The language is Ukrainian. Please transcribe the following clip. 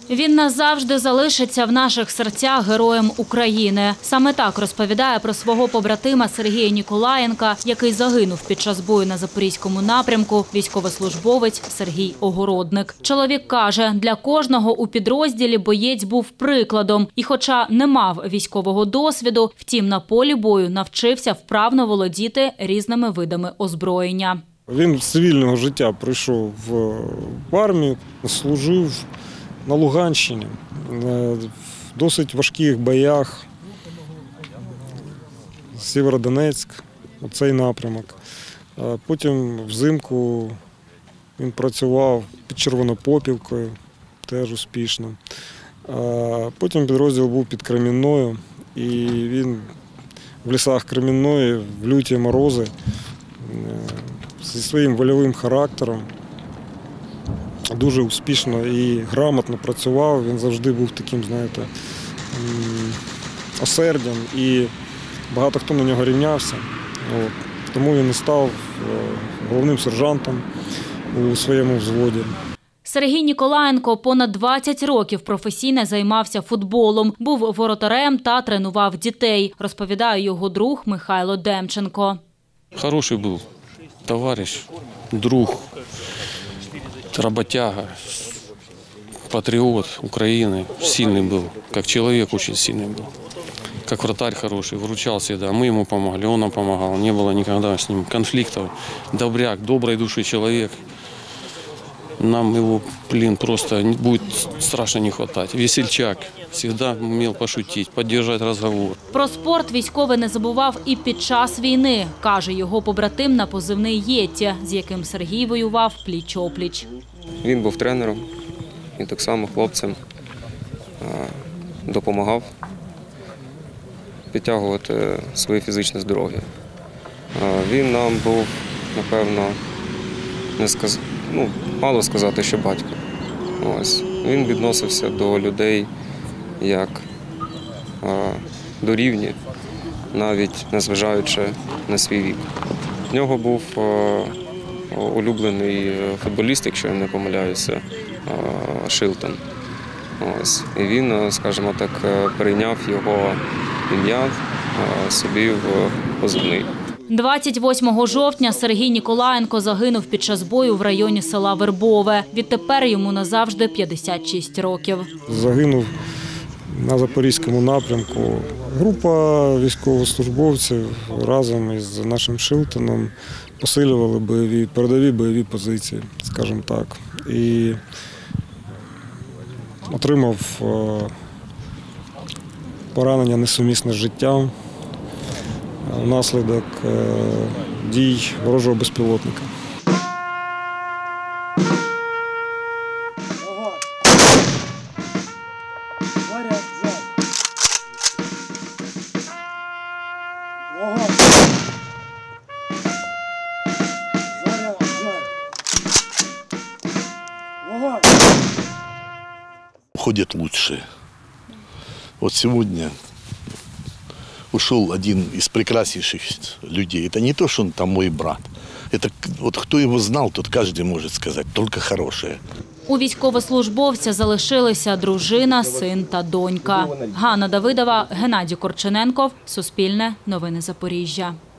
Він назавжди залишиться в наших серцях героєм України. Саме так розповідає про свого побратима Сергія Ніколаєнка, який загинув під час бою на Запорізькому напрямку, військовослужбовець Сергій Огородник. Чоловік каже, для кожного у підрозділі боєць був прикладом. І хоча не мав військового досвіду, втім на полі бою навчився вправно володіти різними видами озброєння. Він з цивільного життя прийшов в армію, служив на Луганщині, в досить важких боях, Сєвєродонецьк, цей напрямок. Потім взимку він працював під Червонопопівкою, теж успішно. Потім підрозділ був під Кремінною, і він в лісах Кремінної, в люті морози, зі своїм вольовим характером дуже успішно і грамотно працював. Він завжди був таким, знаєте, осердям, і багато хто на нього рівнявся. Тому він і став головним сержантом у своєму взводі. Сергій Ніколаєнко понад 20 років професійно займався футболом, був воротарем та тренував дітей, розповідає його друг Михайло Демченко. Хороший був товариш, друг, работяга, патриот Украины, сильный был, как человек очень сильный был, как вратарь хороший, выручал всегда. Мы ему помогали, он нам помогал, не было никогда с ним конфликтов. Добряк, доброй души человек. Нам его, просто будет страшно не хватать. Весельчак, всегда умел пошутить, поддержать разговор. Про спорт військовий не забував і під час війни, каже його побратим на позивний «Єтті», з яким Сергій воював пліч-опліч. Він був тренером і так само хлопцям допомагав підтягувати своє фізичне здоров'я. Він нам був, напевно, мало сказати, що батько. Він відносився до людей як до рівні, навіть незважаючи на свій вік. В нього був улюблений футболіст, якщо я не помиляюся, Шилтон. І він, скажімо так, перейняв його ім'я собі в позивний. 28 жовтня Сергій Ніколаєнко загинув під час бою в районі села Вербове. Відтепер йому назавжди 56 років. Загинув на Запорізькому напрямку. Група військовослужбовців разом із нашим Шилтоном посилювали передові бойові позиції, скажімо так. І отримав поранення несумісне з життям внаслідок дій ворожого безпілотника. Уходят лучшие. Вот сегодня ушел один из прекраснейших людей. Это не то, что он там мой брат. Это вот кто его знал, тот каждый может сказать, только хорошее. У військовослужбовця залишилися дружина, син та донька. Ганна Давидова, Геннадій Корчененков, Суспільне, Новини Запоріжжя.